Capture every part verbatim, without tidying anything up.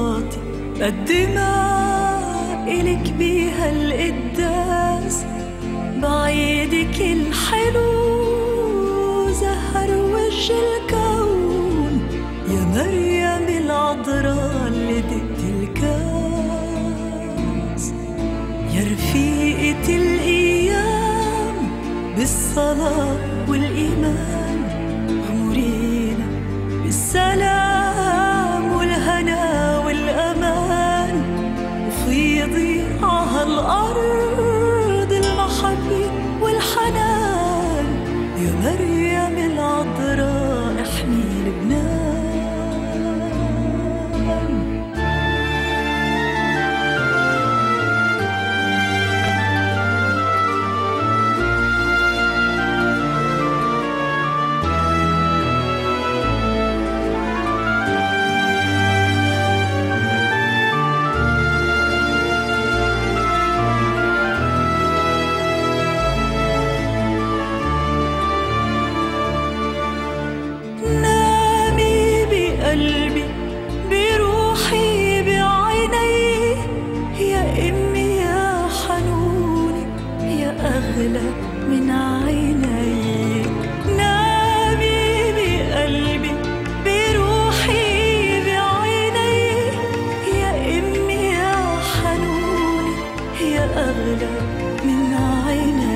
صلاتي بقدمها إلك بيها القداس، بعيدك الحلو زهر وجه الكون، يا مريم العذراء اللي دقت الكاس، يا رفيقة الأيام بالصلاة والإيمان، غمرينا بالسلام والهنا والأمان، وفيضي عهالأرض المحبة والحنان، يا مريم العذراء احمي لبنان. قلبي بروحي بعيني، يا أمي يا حنوني يا أغلى من عيني، نامي بقلبي بروحي بعيني، يا أمي يا حنوني يا أغلى من عيني.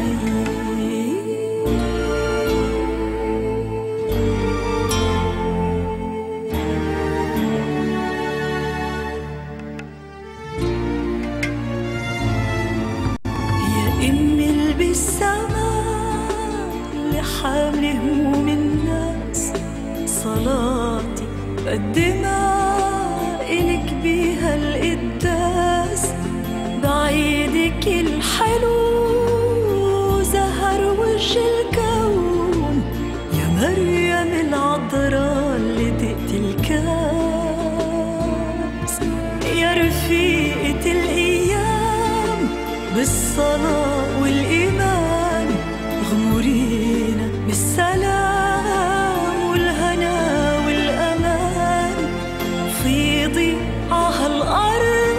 أمي اللي بالسماء اللي حاملة هموم الناس، صلاتي بقدمها إلك بيها القداس، بعيدك الحلو زهر وجه الكون، يا مريم العذراء اللي دقت الكاس، يا رفيقة الأيام بالصلاة والإيمان، غمرينا بالسلام والهنا والأمان، فيضي عهالأرض